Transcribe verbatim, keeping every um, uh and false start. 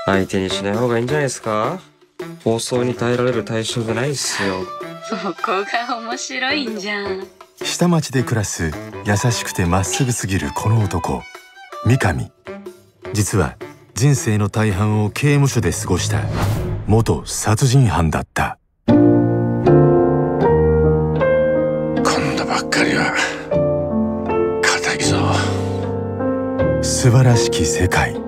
相手にしない方がいいんじゃないですか。放送に耐えられる対象じゃないっすよ。 そこが面白いんじゃん。 下町で暮らす優しくてまっすぐすぎるこの男三上。実は人生の大半を刑務所で過ごした元殺人犯だった。 今度ばっかりは固いぞ。 素晴らしき世界。